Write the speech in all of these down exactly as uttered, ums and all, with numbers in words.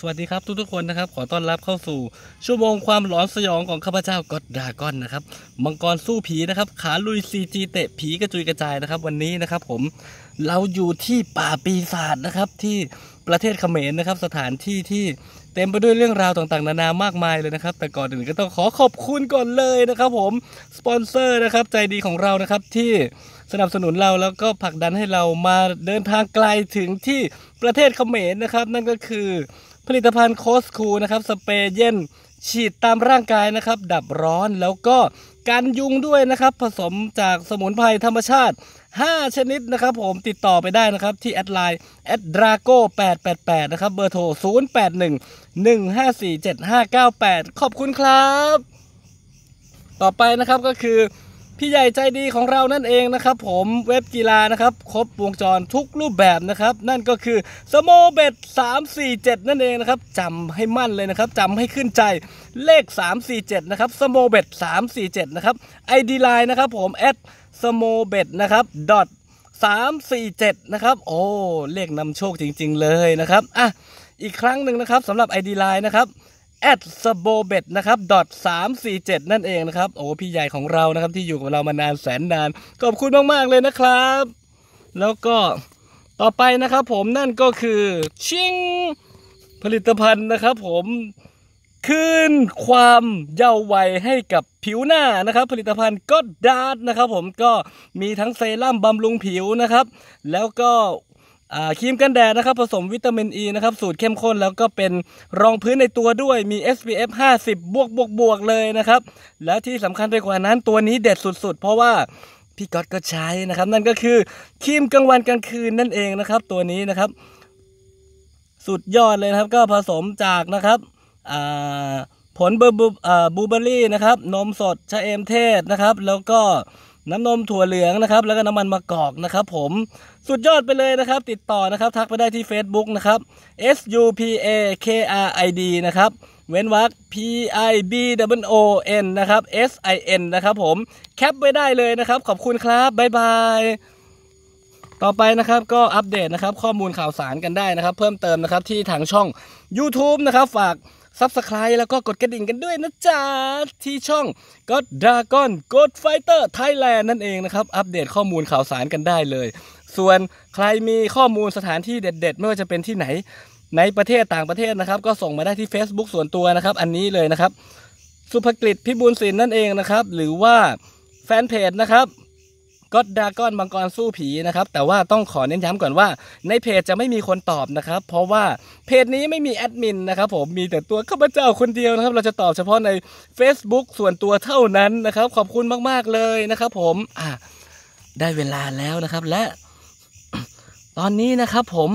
วัสดีครับทุกๆคนนะครับขอต้อนรับเข้าสู่ชั่วโมงความหลอนสยองของข้าพเจ้าก็อดดราก้อนนะครับมังกรสู้ผีนะครับขาลุยซีจีเตะผีกระจุยกระจายนะครับวันนี้นะครับผมเราอยู่ที่ป่าปีศาจนะครับที่ประเทศเขมรนะครับสถานที่ที่เต็มไปด้วยเรื่องราวต่างๆนานามากมายเลยนะครับแต่ก่อนอื่นก็ต้องขอขอบคุณก่อนเลยนะครับผมสปอนเซอร์นะครับใจดีของเรานะครับที่สนับสนุนเราแล้วก็ผลักดันให้เรามาเดินทางไกลถึงที่ประเทศเขมรนะครับนั่นก็คือผลิตภัณฑ์โคสคูนะครับสเปรย์เย็นฉีดตามร่างกายนะครับดับร้อนแล้วก็กันยุงด้วยนะครับผสมจากสมุนไพรธรรมชาติห้าชนิดนะครับผมติดต่อไปได้นะครับที่แอดไลน์แอดดราโก้แปดแปดแปดนะครับเบอร์โทรศูนย์ แปด หนึ่ง หนึ่ง ห้า สี่ เจ็ด ห้า เก้า แปดขอบคุณครับต่อไปนะครับก็คือพี่ใหญ่ใจดีของเรานั่นเองนะครับผมเว็บกีฬานะครับครบวงจรทุกรูปแบบนะครับนั่นก็คือสโมเบ็ดสาม สี่ เจ็ดนั่นเองนะครับจำให้มั่นเลยนะครับจำให้ขึ้นใจเลขสาม สี่ เจ็ดนะครับสโมเบ็ดสาม สี่ เจ็ดนะครับ ไอ ดี Line นะครับผมแอดสโมเบ็ดนะครับดอทสาม สี่ เจ็ดนะครับโอ้เลขนำโชคจริงๆเลยนะครับอ่ะอีกครั้งหนึ่งนะครับสำหรับ ไอ ดี Line นะครับแอดสโบเบ็ดนะครับดอทสามสี่เจ็ดนั่นเองนะครับโอ้พี่ใหญ่ของเรานะครับที่อยู่กับเรามานานแสนนานขอบคุณมากๆเลยนะครับแล้วก็ต่อไปนะครับผมนั่นก็คือชิงผลิตภัณฑ์นะครับผมคืนความเยาว์วัยให้กับผิวหน้านะครับผลิตภัณฑ์ก็อดดาร์นะครับผมก็มีทั้งเซรั่มบำรุงผิวนะครับแล้วก็ครีมกันแดดนะครับผสมวิตามินอีนะครับสูตรเข้มข้นแล้วก็เป็นรองพื้นในตัวด้วยมี เอส พี เอฟ ห้าสิบบวกบวกบวกเลยนะครับแล้วที่สำคัญไปกว่านั้นตัวนี้เด็ดสุดๆเพราะว่าพี่ก๊อตก็ใช้นะครับนั่นก็คือครีมกลางวันกลางคืนนั่นเองนะครับตัวนี้นะครับสุดยอดเลยนะครับก็ผสมจากนะครับผลบูบูเบอรี่นะครับนมสดชะเอมเทศนะครับแล้วก็น้ำนมถั่วเหลืองนะครับแล้วก็น้ำมันมะกอกนะครับผมสุดยอดไปเลยนะครับติดต่อนะครับทักไปได้ที่ Facebook นะครับ S U P A K R I D นะครับเว้นวรรค P I B O O N นะครับ S I N นะครับผมแคปไว้ได้เลยนะครับขอบคุณครับบ๊ายบายต่อไปนะครับก็อัปเดตนะครับข้อมูลข่าวสารกันได้นะครับเพิ่มเติมนะครับที่ทางช่อง YouTube นะครับฝากซับสไครบ์แล้วก็กดกระดิ่งกันด้วยนะจ๊ะที่ช่องก็อดดราก้อนก็อดไฟเตอร์ไทยแลนด์นั่นเองนะครับอัปเดตข้อมูลข่าวสารกันได้เลยส่วนใครมีข้อมูลสถานที่เด็ดๆไม่ว่าจะเป็นที่ไหนในประเทศต่างประเทศนะครับก็ส่งมาได้ที่ Facebook ส่วนตัวนะครับอันนี้เลยนะครับสุภกฤษพิบูลศิลป์นั่นเองนะครับหรือว่าแฟนเพจนะครับก็อดดราก้อนมังกรสู้ผีนะครับแต่ว่าต้องขอเน้นย้ำก่อนว่าในเพจจะไม่มีคนตอบนะครับเพราะว่าเพจนี้ไม่มีแอดมินนะครับผมมีแต่ตัวข้าพเจ้าคนเดียวนะครับเราจะตอบเฉพาะใน Facebook ส่วนตัวเท่านั้นนะครับขอบคุณมากๆเลยนะครับผมอ่ะได้เวลาแล้วนะครับและตอนนี้นะครับผม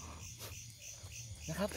นะครับ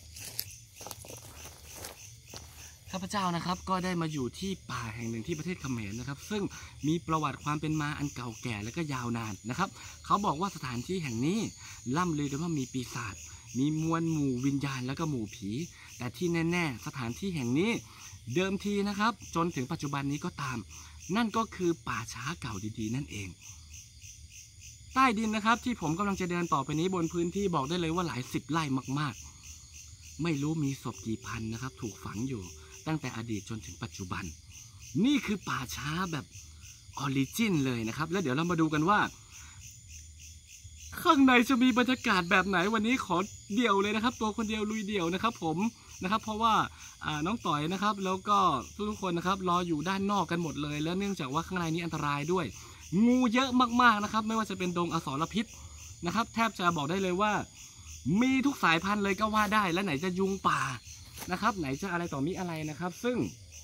ข้าพเจ้านะครับก็ได้มาอยู่ที่ป่าแห่งหนึ่งที่ประเทศเขมรนะครับซึ่งมีประวัติความเป็นมาอันเก่าแก่และก็ยาวนานนะครับเขาบอกว่าสถานที่แห่งนี้ล่ำลือกันว่ามีปีศาจมีมวลหมู่วิญญาณและก็หมู่ผีแต่ที่แน่ๆสถานที่แห่งนี้เดิมทีนะครับจนถึงปัจจุบันนี้ก็ตามนั่นก็คือป่าช้าเก่าดีๆนั่นเองใต้ดินนะครับที่ผมกำลังจะเดินต่อไปนี้บนพื้นที่บอกได้เลยว่าหลายสิบไร่มากๆไม่รู้มีศพกี่พันนะครับถูกฝังอยู่ตั้งแต่อดีตจนถึงปัจจุบันนี่คือป่าช้าแบบออริจินเลยนะครับแล้วเดี๋ยวเรามาดูกันว่าข้างในจะมีบรรยากาศแบบไหนวันนี้ขอเดี่ยวเลยนะครับตัวคนเดียวลุยเดี่ยวนะครับผมนะครับเพราะว่าน้องต่อยนะครับแล้วก็ทุกคนนะครับรออยู่ด้านนอกกันหมดเลยแล้วเนื่องจากว่าข้างในนี้อันตรายด้วยงูเยอะมากๆนะครับไม่ว่าจะเป็นดงอสรพิษนะครับแทบจะบอกได้เลยว่ามีทุกสายพันธุ์เลยก็ว่าได้และไหนจะยุงป่านะครับไหนจะอะไรต่อมีอะไรนะครับซึ่ง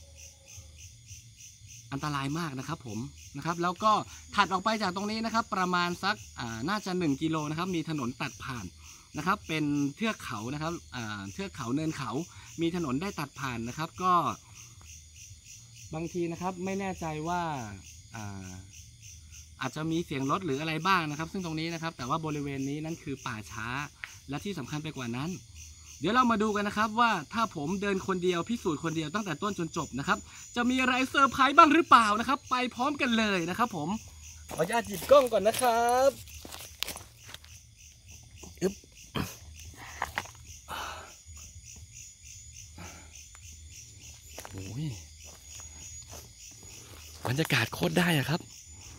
อันตรายมากนะครับผมนะครับแล้วก็ถัดออกไปจากตรงนี้นะครับประมาณสักน่าจะหนึ่งกิโลนะครับมีถนนตัดผ่านนะครับเป็นเทือกเขานะครับเทือกเขาเนินเขามีถนนได้ตัดผ่านนะครับก็บางทีนะครับไม่แน่ใจว่าอาจจะมีเสียงรถหรืออะไรบ้างนะครับซึ่งตรงนี้นะครับแต่ว่าบริเวณนี้นั่นคือป่าช้าและที่สำคัญไปกว่านั้นเดี๋ยวเรามาดูกันนะครับว่าถ้าผมเดินคนเดียวพิสูจน์คนเดียวตั้งแต่ต้นจนจบนะครับจะมีอะไรเซอร์ไพรส์บ้างหรือเปล่านะครับไปพร้อมกันเลยนะครับผมขออนุญาตหยิบกล้องก่อนนะครับอึ๊บบรรยากาศโคตรได้อะครับ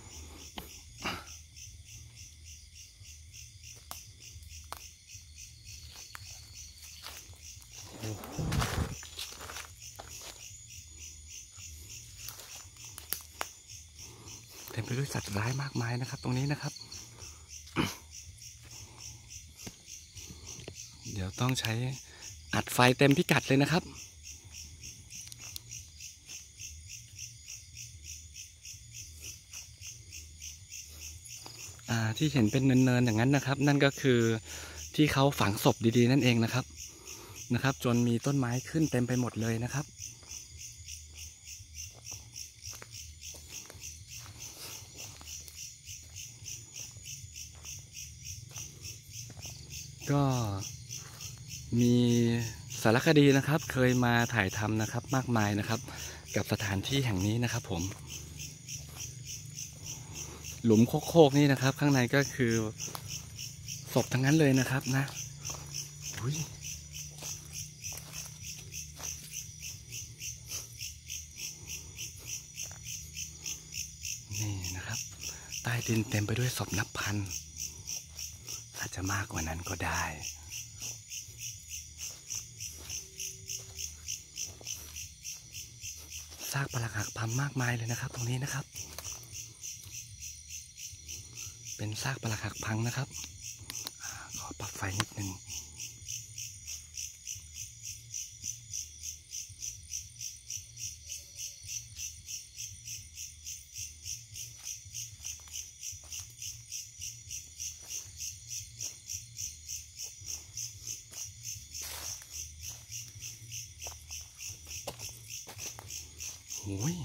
เต็มไปด้วยสัตว์ร้ายมากมายนะครับตรงนี้นะครับ เดี๋ยวต้องใช้อัดไฟเต็มพิกัดเลยนะครับที่เห็นเป็นเนินๆอย่างนั้นนะครับนั่นก็คือที่เขาฝังศพดีๆนั่นเองนะครับนะครับจนมีต้นไม้ขึ้นเต็มไปหมดเลยนะครับก็มีสารคดีนะครับเคยมาถ่ายทำนะครับมากมายนะครับกับสถานที่แห่งนี้นะครับผมหลุมโคกๆนี่นะครับข้างในก็คือศพทั้งนั้นเลยนะครับนะอุ้ยนี่นะครับใต้ดินเต็มไปด้วยศพนับพันอาจจะมากกว่านั้นก็ได้ซากปรักหักพังมากมายเลยนะครับตรงนี้นะครับเป็นซากปรักหักพังนะครับขอปรับไฟนิดนึงโอ้ย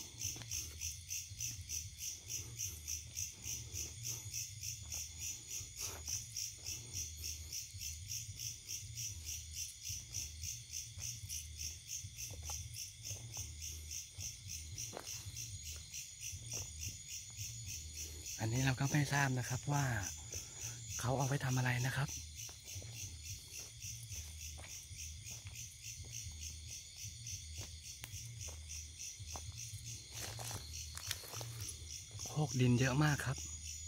อันนี้เราก็ไม่ทราบนะครับว่าเขาเอาไปทำอะไรนะครับโคกดินเยอะมากครับ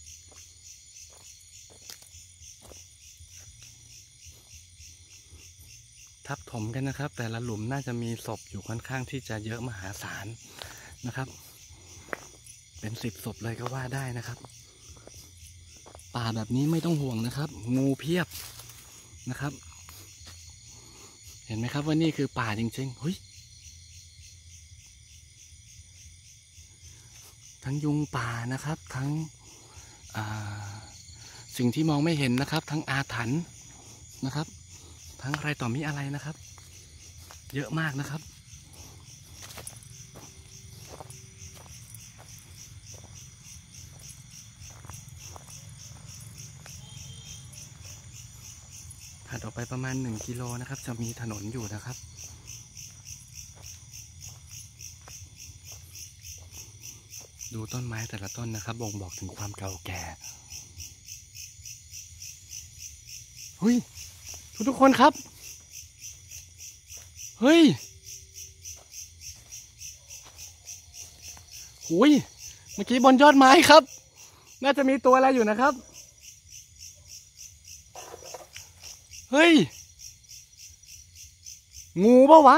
ทับถมกันนะครับแต่ละหลุมน่าจะมีศพอยู่ค่อนข้างที่จะเยอะมหาศาลนะครับเป็นสิบศพเลยก็ว่าได้นะครับป่าแบบนี้ไม่ต้องห่วงนะครับงูเพียบนะครับเห็นไหมครับว่านี่คือป่าจริงๆเฮ้ยทั้งยุงป่านะครับทั้งสิ่งที่มองไม่เห็นนะครับทั้งอาถรรพ์นะครับทั้งอะไรต่อมีอะไรนะครับเยอะมากนะครับถัดออกไปประมาณหนึ่งกิโลนะครับจะมีถนนอยู่นะครับดูต้นไม้แต่ละต้นนะครับบ่งบอกถึงความเก่าแก่เฮ้ยทุกทุกคนครับเฮ้ยหุยเมื่อกี้บนยอดไม้ครับน่าจะมีตัวอะไรอยู่นะครับเฮ้ยงูปะวะ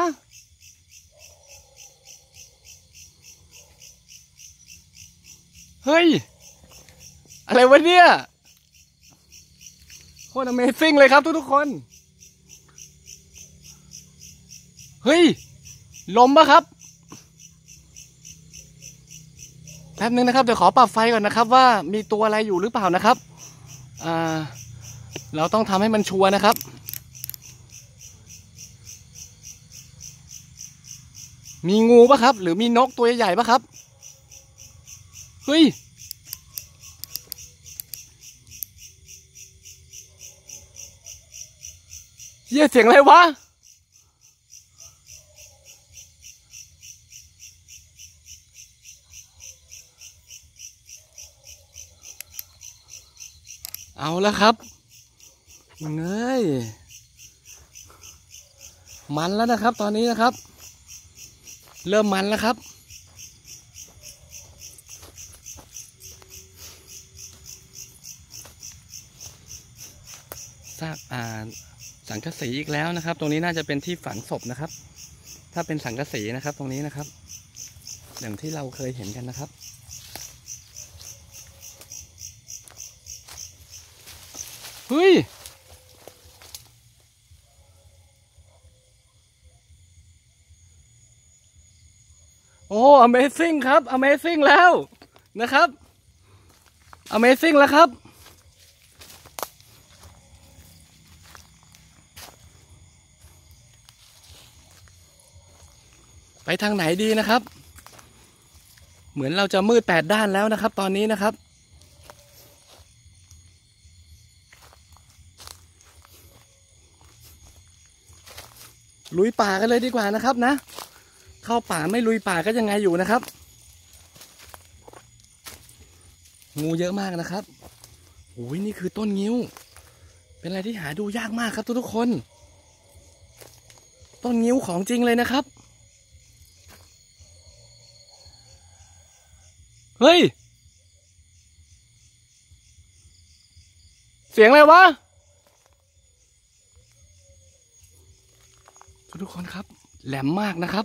เฮ้ยอะไรวะเนี่ยโคตร Amazing เลยครับทุกทุกคนเฮ้ยลมปะครับแป๊บนึงนะครับเดี๋ยวขอปรับไฟก่อนนะครับว่ามีตัวอะไรอยู่หรือเปล่านะครับอ่าเราต้องทำให้มันชัวร์นะครับมีงูปะครับหรือมีนกตัวใหญ่ๆปะครับเฮ้ยเหี้ยเสียงอะไรวะเอาแล้วครับเงยมันแล้วนะครับตอนนี้นะครับเริ่มมันแล้วครับซากอ่าสังกะสีอีกแล้วนะครับตรงนี้น่าจะเป็นที่ฝังศพนะครับถ้าเป็นสังกะสีนะครับตรงนี้นะครับอย่างที่เราเคยเห็นกันนะครับเฮ้ยโอ้ Amazing ครับ Amazing แล้วนะครับ Amazing แล้วครับไปทางไหนดีนะครับเหมือนเราจะมืดแปดด้านแล้วนะครับตอนนี้นะครับลุยป่ากันเลยดีกว่านะครับนะเข้าป่าไม่ลุยป่าก็ยังไงอยู่นะครับงูเยอะมากนะครับโอ้ยนี่คือต้นงิ้วเป็นอะไรที่หาดูยากมากครับทุกๆคนต้นงิ้วของจริงเลยนะครับเฮ้ยเสียงอะไรวะทุกคนครับแหลมมากนะครับ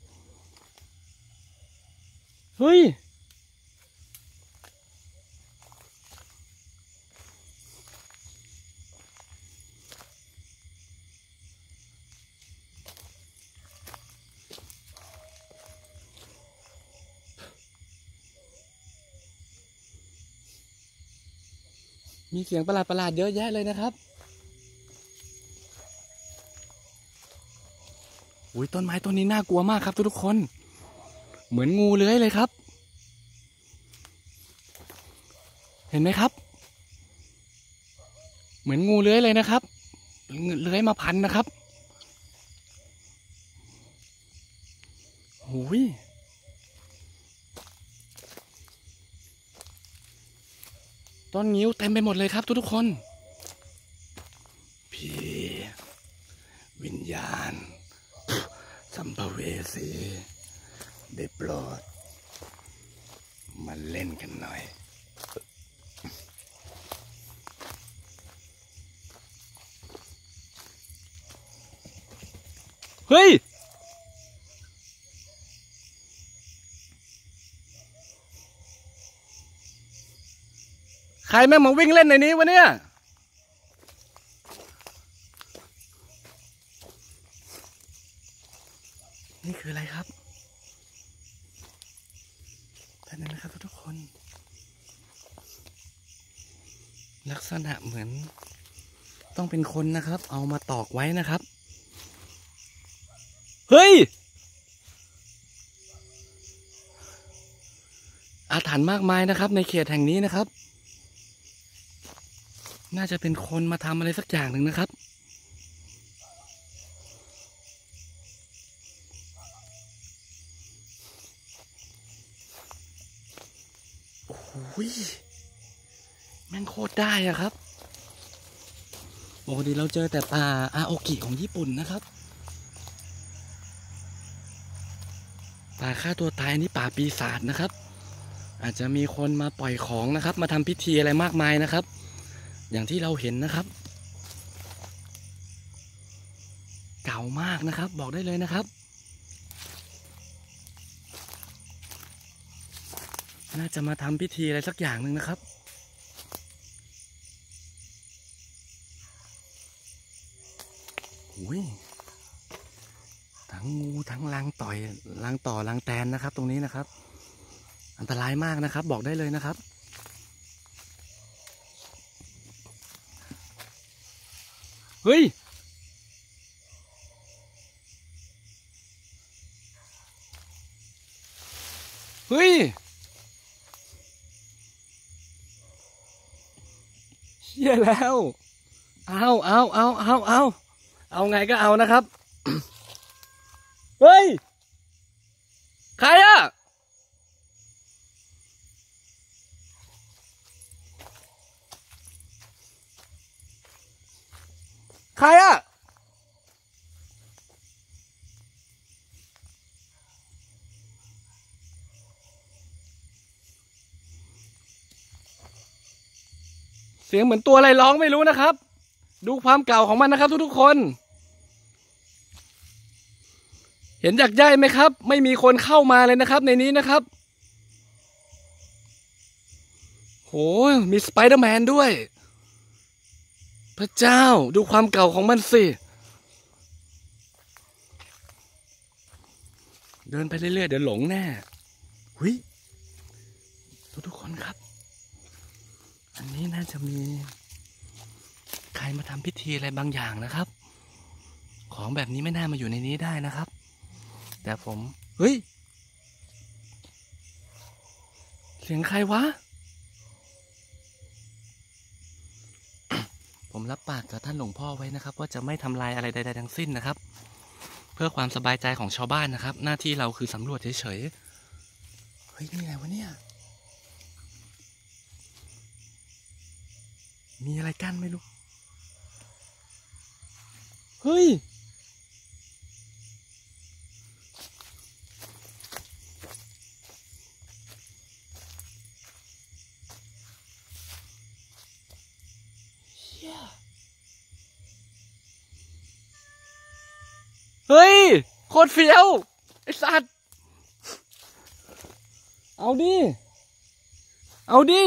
เฮ้ยมีเสียงประหลาดประหลาดเยอะแยะเลยนะครับอุ้ยต้นไม้ต้นนี้น่ากลัวมากครับทุกคนเหมือนงูเลื้อยเลยครับเห็นไหมครับเหมือนงูเลื้อยเลยนะครับเลื้อยมาพันนะครับโอ้ยต้นงิ้วเต็มไปหมดเลยครับทุกๆคนผีวิญญาณสัมภเวสีได้โปรดมาเล่นกันหน่อยเฮ้ยใครแม่งมาวิ่งเล่นในนี้วะเนี่ยนี่คืออะไรครับท่านนั้นนะครับทุกคนลักษณะเหมือนต้องเป็นคนนะครับเอามาตอกไว้นะครับเฮ้ยอาถรรพ์มากมายนะครับในเขตแห่งนี้นะครับน่าจะเป็นคนมาทำอะไรสักอย่างหนึ่งนะครับโอ้ยแม่งโคตรได้อะครับปกติเราเจอแต่ป่าอาโอกิของญี่ปุ่นนะครับป่าฆ่าตัวตายอันนี้ป่าปีศาจนะครับอาจจะมีคนมาปล่อยของนะครับมาทำพิธีอะไรมากมายนะครับอย่างที่เราเห็นนะครับเก่ามากนะครับบอกได้เลยนะครับน่าจะมาทำพิธีอะไรสักอย่างหนึ่งนะครับโอ้ยทั้งงูทั้งรังต่อยรังต่อรังแตนนะครับตรงนี้นะครับอันตรายมากนะครับบอกได้เลยนะครับเฮ้ยเฮ้ยเชี่ยแล้วเอาเอาเอาเอาเอาเอาไงก็เอานะครับเฮ้ยใครอะใครอะเสียงเหมือนตัวอะไรร้องไม่รู้นะครับดูความเก่าของมันนะครับทุกๆคนเห็นจากใยไหมครับไม่มีคนเข้ามาเลยนะครับในนี้นะครับโหมีสไปเดอร์แมนด้วยพระเจ้าดูความเก่าของมันสิเดินไปเรื่อยๆเดี๋ยวหลงแน่หุยทุกๆคนครับอันนี้น่าจะมีใครมาทำพิธีอะไรบางอย่างนะครับของแบบนี้ไม่น่ามาอยู่ในนี้ได้นะครับแต่ผมเฮ้ยเสียงใครวะ ผมรับปากกับท่านหลวงพ่อไว้นะครับว่าจะไม่ทำลายอะไรใดๆทั้งสิ้นนะครับเพื่อความสบายใจของชาวบ้านนะครับหน้าที่เราคือสำรวจเฉยๆเฮ้ยนี่ไงวะเนี่ยมีอะไรกั้นไม่รู้เฮ้ยเฮ้ยโคตรเฟี้ยวไอ้สัตว์เอาดิเอาดิ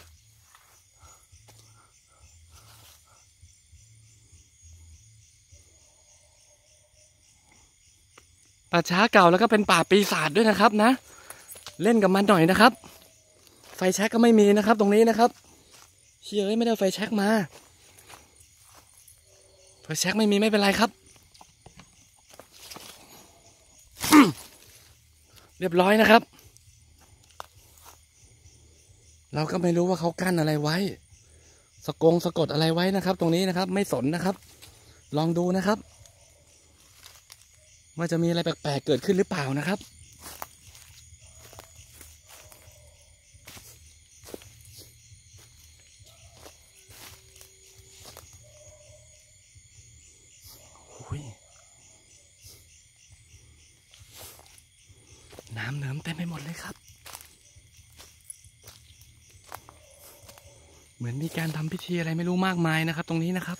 ป่าช้าเก่าแล้วก็เป็นป่าปีศาจด้วยนะครับนะเล่นกับมันหน่อยนะครับไฟแช็กก็ไม่มีนะครับตรงนี้นะครับเชี่ยไม่ได้ไฟแช็กมาไฟแช็กไม่มีไม่เป็นไรครับเรียบร้อยนะครับเราก็ไม่รู้ว่าเขากั้นอะไรไว้สกงสะกดอะไรไว้นะครับตรงนี้นะครับไม่สนนะครับลองดูนะครับว่าจะมีอะไรแปลกๆเกิดขึ้นหรือเปล่านะครับน้ำเนิมเต็มไปหมดเลยครับเหมือนมีการทำพิธีอะไรไม่รู้มากมายนะครับตรงนี้นะครับ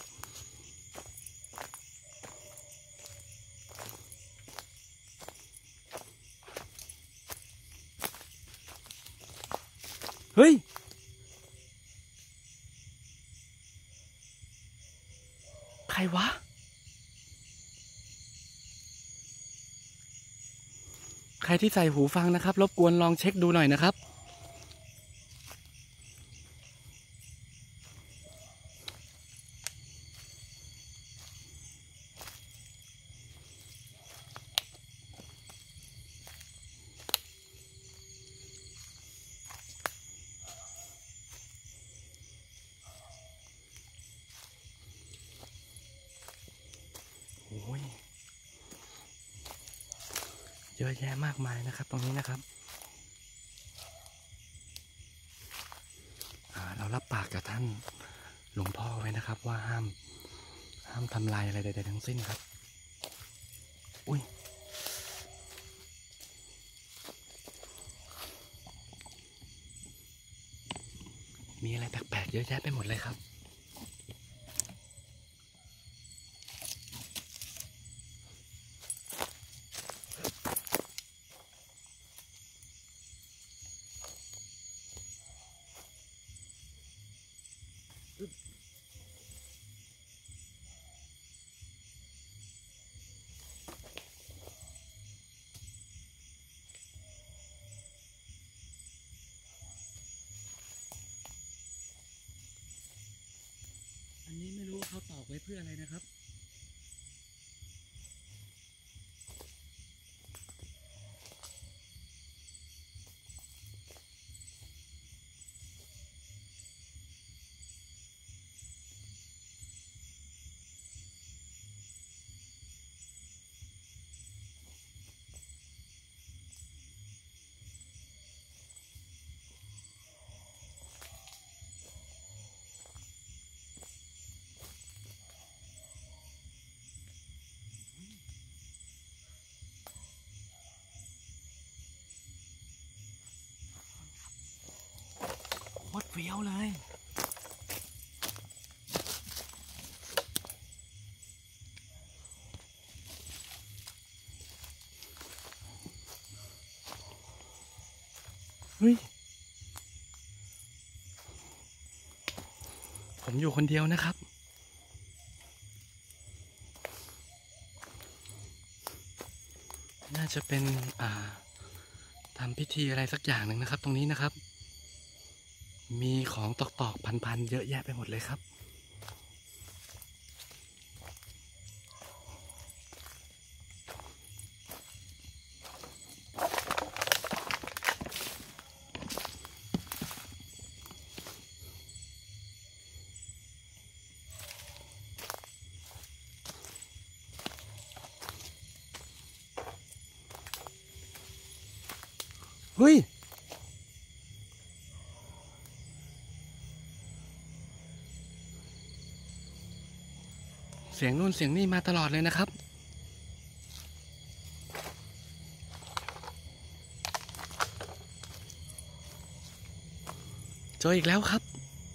เฮ้ยใครวะใครที่ใส่หูฟังนะครับรบกวนลองเช็คดูหน่อยนะครับโอ้ยเยอะแยะมากมายนะครับตรงนี้นะครับเรารับปากกับท่านหลวงพ่อไว้นะครับว่าห้ามห้ามทำลายอะไรใดๆทั้งสิ้นครับอุ้ยมีอะไรแปลกๆเยอะแยะไปหมดเลยครับอันนี้ไม่รู้เขาตอกไว้เพื่ออะไรนะครับโคตรเฟี้ยวเลยเฮ้ยผมอยู่คนเดียวนะครับน่าจะเป็นอ่าทำพิธีอะไรสักอย่างหนึ่งนะครับตรงนี้นะครับมีของตอกๆพันๆเยอะแยะไปหมดเลยครับเฮ้ยเสียงนู่นเสียงนี่มาตลอดเลยนะครับเจออีกแล้วครับ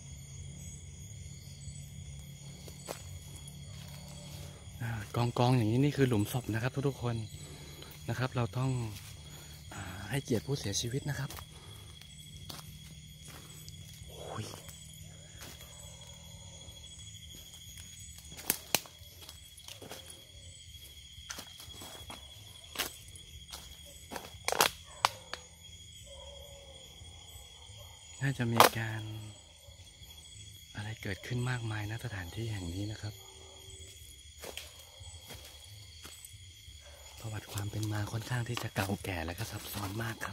กองกองอย่างนี้นี่คือหลุมศพนะครับทุกๆคนนะครับเราต้องให้เกียรติผู้เสียชีวิตนะครับน่าจะมีการอะไรเกิดขึ้นมากมายณสถานที่แห่งนี้นะครับประวัติความเป็นมาค่อนข้างที่จะเก่าแก่และก็ซับซ้อนมากครับ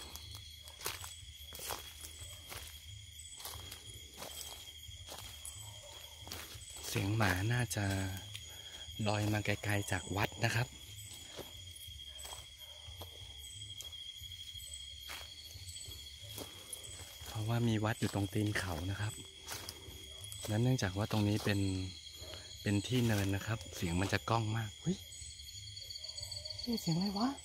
เสียงหมาน่าจะลอยมาไกลๆจากวัดนะครับเพราะว่ามีวัดอยู่ตรงตีนเขานะครับนั้นเนื่องจากว่าตรงนี้เป็นเป็นที่เนินนะครับเสียงมันจะก้องมากเฮ้ยเสียงอะไรวะ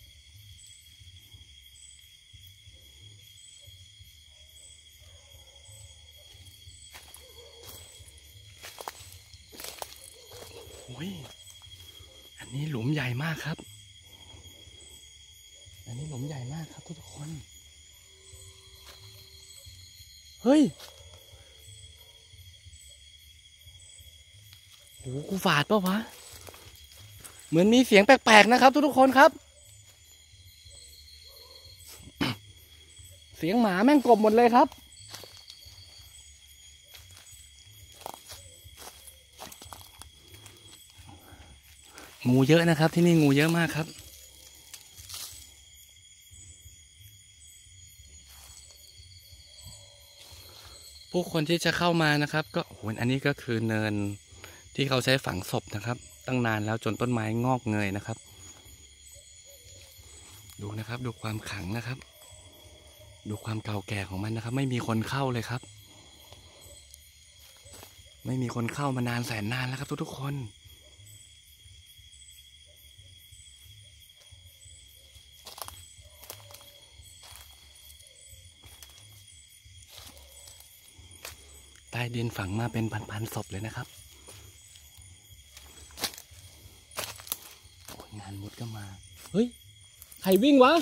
โอ้ยอันนี้หลุมใหญ่มากครับอันนี้หลุมใหญ่มากครับทุกคนเฮ้ยโหกูฝาดป่ะวะเหมือนมีเสียงแปลกๆนะครับทุกๆคนครับ เสียงหมาแม่งกบหมดเลยครับงูเยอะนะครับที่นี่งูเยอะมากครับผู้คนที่จะเข้ามานะครับก็โหอันนี้ก็คือเนินที่เขาใช้ฝังศพนะครับตั้งนานแล้วจนต้นไม้งอกเงยนะครับดูนะครับดูความขลังนะครับดูความเก่าแก่ของมันนะครับไม่มีคนเข้าเลยครับไม่มีคนเข้ามานานแสนนานแล้วครับทุกๆคนใต้ดินฝังมาเป็นพันๆศพเลยนะครับโอ้ยงานมุดก็มาเฮ้ยใครวิ่งวะ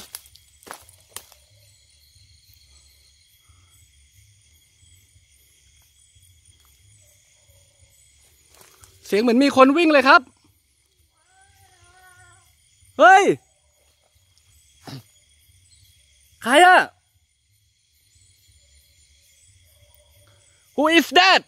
เสียงเหมือนมีคนวิ่งเลยครับเฮ้ยใครอะ Who is that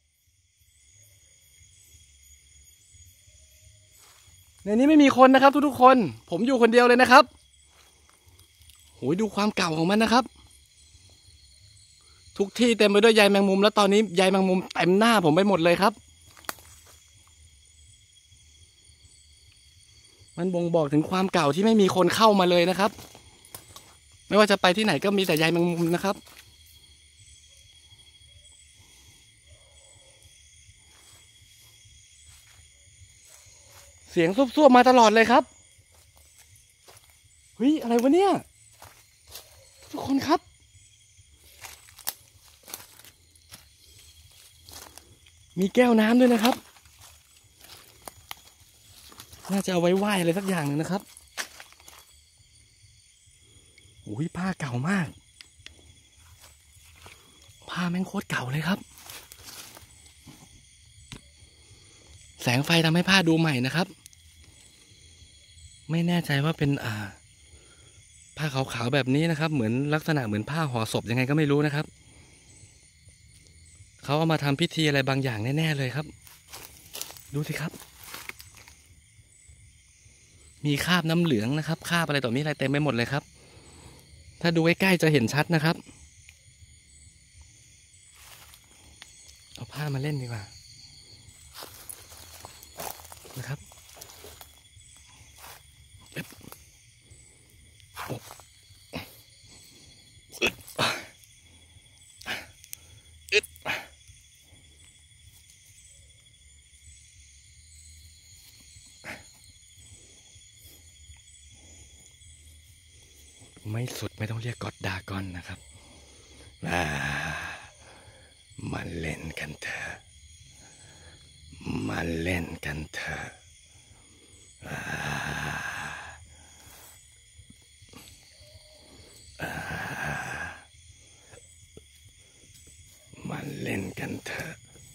ในนี้ไม่มีคนนะครับทุกๆคนผมอยู่คนเดียวเลยนะครับโหยดูความเก่าของมันนะครับทุกที่เต็มไปด้วยใยแมงมุมแล้วตอนนี้ใยแมงมุมเต็มหน้าผมไปหมดเลยครับมันบ่งบอกถึงความเก่าที่ไม่มีคนเข้ามาเลยนะครับไม่ว่าจะไปที่ไหนก็มีแต่ใยแมงมุมนะครับเสียงซุบๆมาตลอดเลยครับเฮ้ยอะไรวะเนี่ยทุกคนครับมีแก้วน้ำด้วยนะครับน่าจะเอาไว้ไหว้อะไรสักอย่างหนึ่งนะครับโอ้ยผ้าเก่ามากผ้าแม่งโคตรเก่าเลยครับแสงไฟทำให้ผ้าดูใหม่นะครับไม่แน่ใจว่าเป็นอ่าผ้าขาวๆแบบนี้นะครับเหมือนลักษณะเหมือนผ้าห่อศพยังไงก็ไม่รู้นะครับเขาเอามาทำพิธีอะไรบางอย่างแน่ๆเลยครับดูสิครับมีคราบน้ำเหลืองนะครับคราบอะไรต่อมีอะไรเต็มไปหมดเลยครับถ้าดูใกล้ๆจะเห็นชัดนะครับเอาผ้ามาเล่นดีกว่านะครับไม่สุดไม่ต้องเรียกก็อดดราก้อนนะครับมามาเล่นกันเถอะมาเล่นกันเถอะมาเล่นกันเถอะ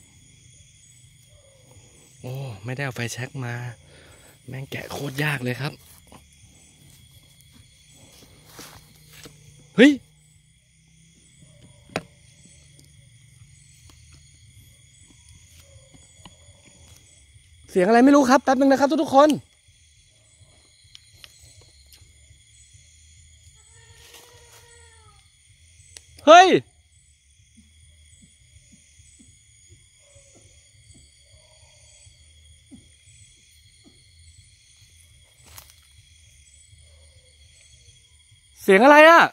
โอ้ไม่ได้เอาไฟแช็กมาแม่งแกะโคตรยากเลยครับเฮ้ยเสียงอะไรไม่รู้ครับแป๊บนึงนะครับทุกๆคนเฮ้ยเสียงอะไรอ่ะ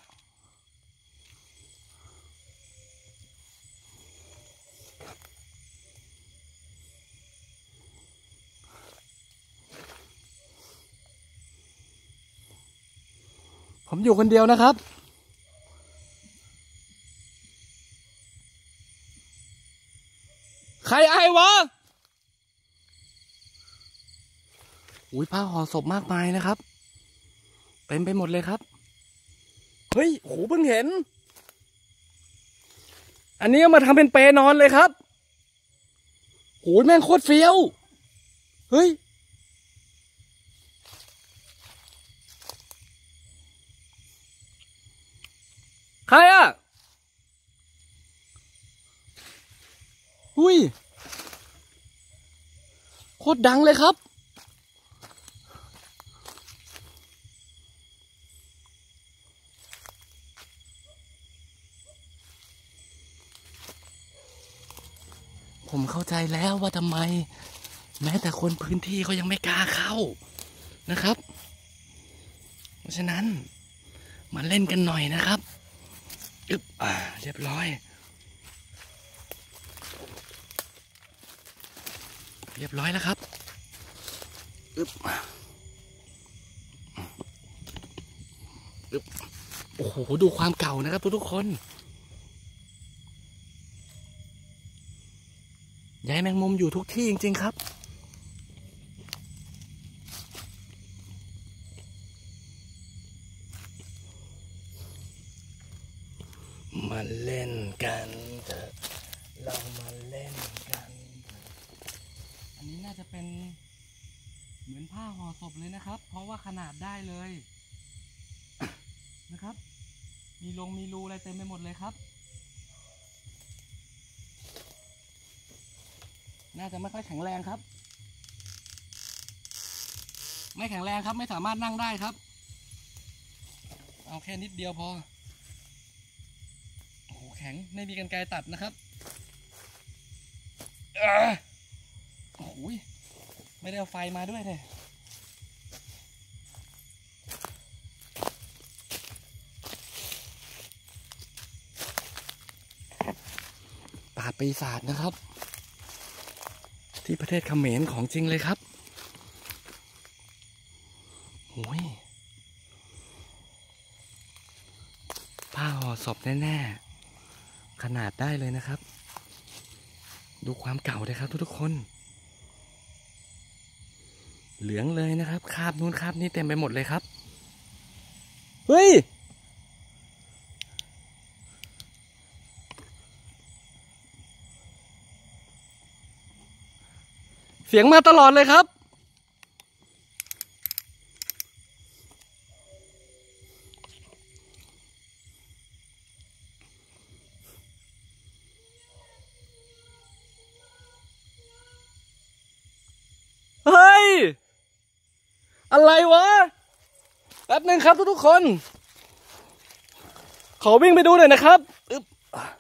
ผมอยู่คนเดียวนะครับใครไอวะอุ้ยผ้าห่อศพมากมายนะครับเต็มไปหมดเลยครับเฮ้ยโหเพิ่งเห็นอันนี้เอามาทำเป็นเปนอนเลยครับโหแม่งโคตรเฟี้ยวเฮ้ยใครอ่ะหุยโคตรดังเลยครับผมเข้าใจแล้วว่าทำไมแม้แต่คนพื้นที่เขายังไม่กล้าเข้านะครับเพราะฉะนั้นมาเล่นกันหน่อยนะครับอึ๊บอ่าเรียบร้อยเรียบร้อยแล้วครับอึ๊บอึ๊บโอ้โหดูความเก่านะครับทุกๆคนใยแมงมุมอยู่ทุกที่จริงๆครับมาเล่นกันเถอะเรามาเล่นกันอันนี้น่าจะเป็นเหมือนผ้าห่อศพเลยนะครับเพราะว่าขนาดได้เลยนะครับมีลงมีรูอะไรเต็มไปหมดเลยครับน่าจะไม่ค่อยแข็งแรงครับไม่แข็งแรงครับไม่สามารถนั่งได้ครับเอาแค่นิดเดียวพอโอ้โหแข็งไม่มีกรรไกรตัดนะครับโอ้โหไม่ได้เอาไฟมาด้วยเลยปราบปีศาจนะครับที่ประเทศเขมรของจริงเลยครับโอ้ยผ้าห่อศพแน่ๆขนาดได้เลยนะครับดูความเก่าเลยครับทุกๆคนเหลืองเลยนะครับคราบนู้นคราบนี้เต็มไปหมดเลยครับเฮ้ยสียงมาตลอดเลยครับเฮ้ยอะไรวะแป๊บนึงครับทุกๆคนขอวิ่งไปดูหน่อยนะครับอึ๊บ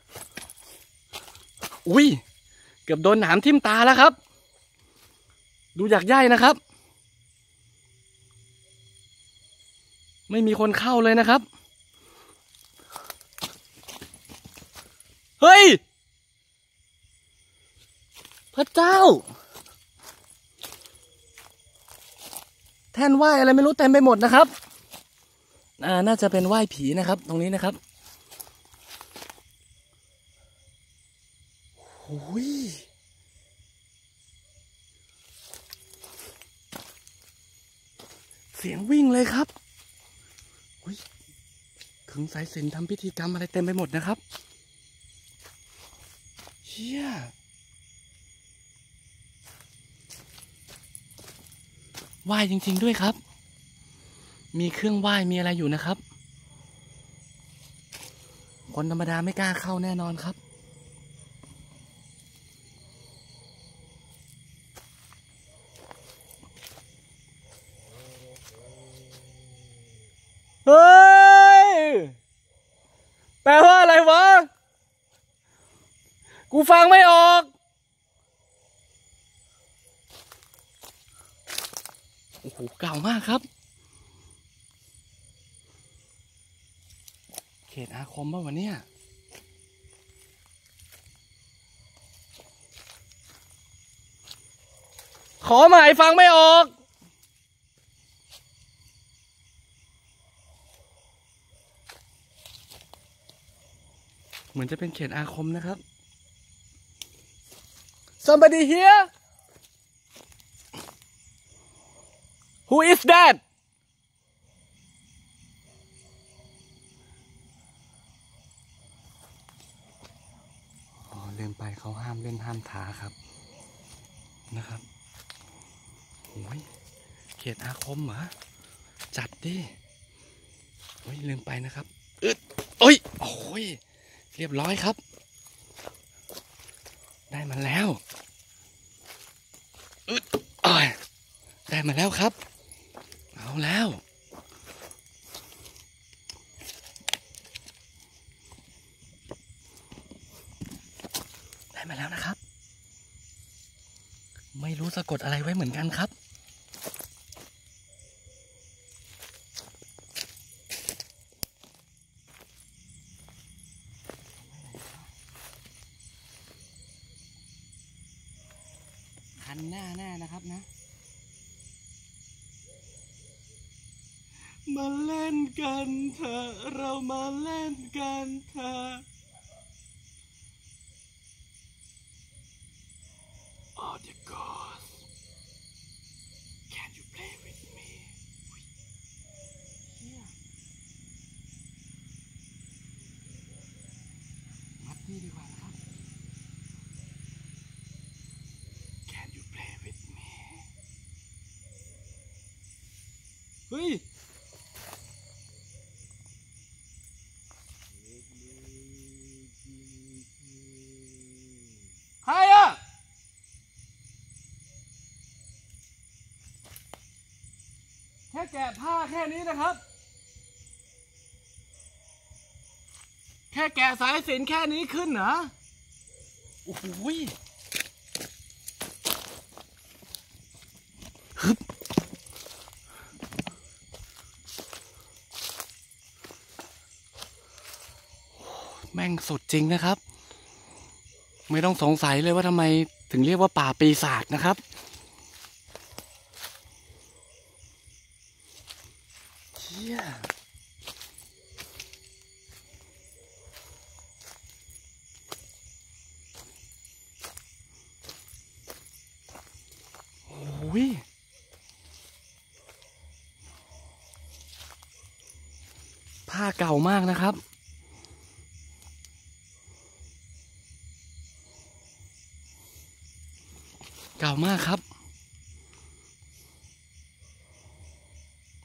อุ้ยเกือบโดนหนามทิ่มตาแล้วครับดูอยากย่ายนะครับไม่มีคนเข้าเลยนะครับเฮ้ยพระเจ้าแท่นไหว้อะไรไม่รู้เต็มไปหมดนะครับอ่าน่าจะเป็นไหว้ผีนะครับตรงนี้นะครับโอ้ยเสียงวิ่งเลยครับขึงสายสิญจน์ทำพิธีกรรมอะไรเต็มไปหมดนะครับเชี่ยไหว้จริงๆด้วยครับมีเครื่องไหว้มีอะไรอยู่นะครับคนธรรมดาไม่กล้าเข้าแน่นอนครับเฮ้ยแปลว่าอะไรวะกูฟังไม่ออกโอ้โหเก่ามากครับเขตอาคมป่ะวันนี้ขอใหม่ฟังไม่ออกเหมือนจะเป็นเขตอาคมนะครับ Somebody here Who is that อ๋อเล่นไปเขาห้ามเล่นห้ามท้าครับนะครับโอ้ยเขตอาคมเหรอจัดดิโอ้ยลืมไปนะครับอึดโอ้ยโอ้ยเรียบร้อยครับได้มาแล้วอึดโอ้ยได้มาแล้วครับเอาแล้วได้มาแล้วนะครับไม่รู้สะกดอะไรไว้เหมือนกันครับคันหน้าหน้านะครับนะมาเล่นกันเถอะเรามาเล่นกันเถอะ Oh the gods can you play with me มัดนี่ดีกว่านะครับ Can you play with me เฮ้ยใครอะแค่แกะผ้าแค่นี้นะครับแค่แกะสายสิญจน์แค่นี้ขึ้นเหรอโอ้โหฮึบแม่งสุดจริงนะครับไม่ต้องสงสัยเลยว่าทำไมถึงเรียกว่าป่าปีศาจนะครับเชี่ยโอ้ยผ้าเก่ามากนะครับเก่ามากครับ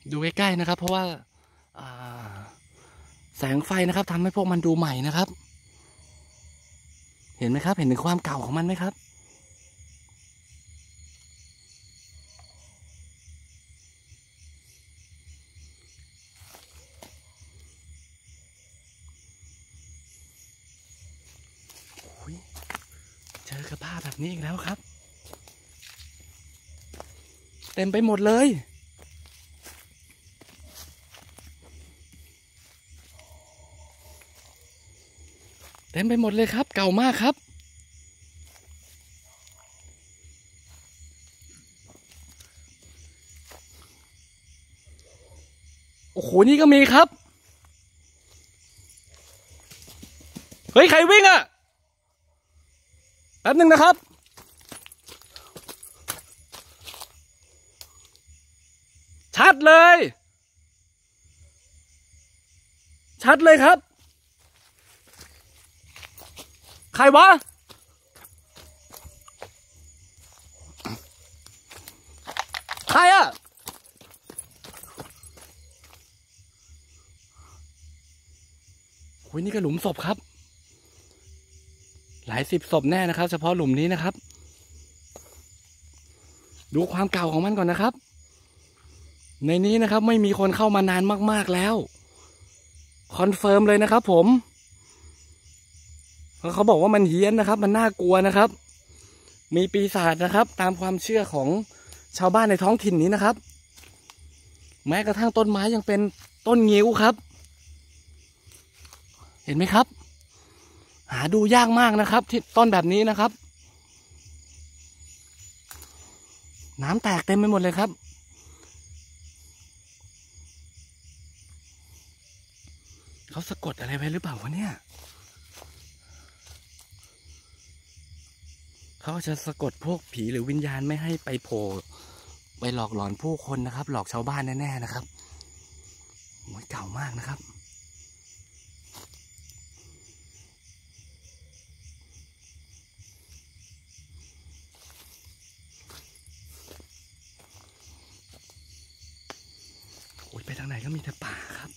ดูใกล้ๆนะครับเพราะว่าแสงไฟนะครับทำให้พวกมันดูใหม่นะครับเห็นไหมครับเห็นถึงความเก่าของมันไหมครับเจอกระผ้าแบบนี้อีกแล้วครับเต็มไปหมดเลยเต็มไปหมดเลยครับเก่ามากครับโอ้โหนี่ก็มีครับเฮ้ยใครวิ่งอะแป๊บหนึ่งนะครับชัดเลยชัดเลยครับใครวะใครอะโอ้ยนี่ก็หลุมศพครับหลายสิบศพแน่นะครับเฉพาะหลุมนี้นะครับดูความเก่าของมันก่อนนะครับในนี้นะครับไม่มีคนเข้ามานานมากๆแล้วคอนเฟิร์มเลยนะครับผมเพราะเขาบอกว่ามันเฮี้ยนนะครับมันน่ากลัวนะครับมีปีศาจนะครับตามความเชื่อของชาวบ้านในท้องถิ่นนี้นะครับแม้กระทั่งต้นไม้ยังเป็นต้นงิ้วครับเห็นไหมครับหาดูยากมากนะครับที่ต้นแบบนี้นะครับน้ำแตกเต็มไปหมดเลยครับเขาสะกดอะไรไว้หรือเปล่าวะเนี่ยเขาจะสะกดพวกผีหรือวิญญาณไม่ให้ไปโผล่ไปหลอกหลอนผู้คนนะครับหลอกชาวบ้านแน่ๆนะครับโอ้ยเก่ามากนะครับโอ้ยไปทางไหนก็มีแต่ป่าครับ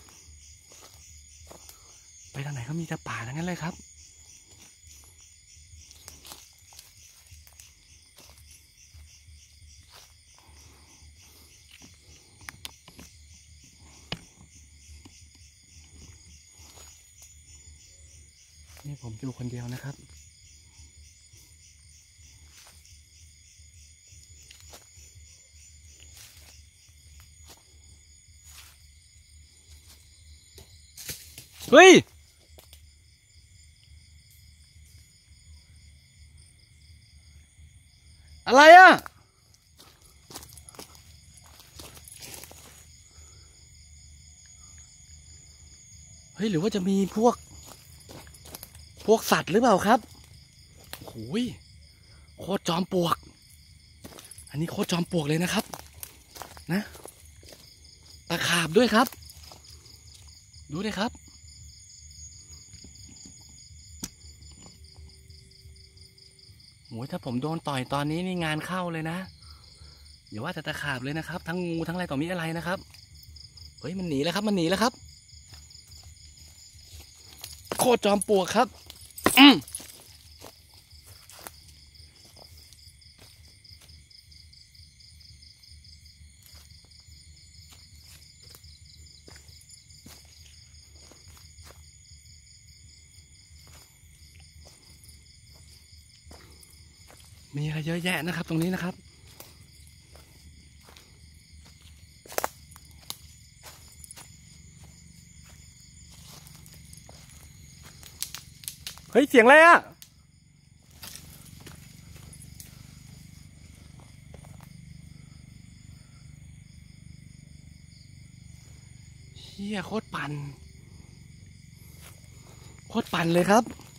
ไปทางไหนก็มีแต่ป่าทั้งนั้นเลยครับนี่ผมอยู่คนเดียวนะครับเฮ้ยอะไรอ่ะเฮ้ยหรือว่าจะมีพวกพวกสัตว์หรือเปล่าครับโอ้ยโคตรจอมปลวกอันนี้โคตรจอมปลวกเลยนะครับนะตะขาบด้วยครับดูเลยครับโอ้ยถ้าผมโดนต่อยตอนนี้นี่งานเข้าเลยนะอย่าว่าแต่ตะขาบเลยนะครับทั้งงูทั้งอะไรต่อมีอะไรนะครับเฮ้ยมันหนีแล้วครับมันหนีแล้วครับโคตรจอมปลวกครับอืมมีอะไรเยอะแยะนะครับตรงนี้นะครับเฮ้ยเสียงอะไรอ่ะเฮียโคตรปั่นโคตรปั่นเลยครับ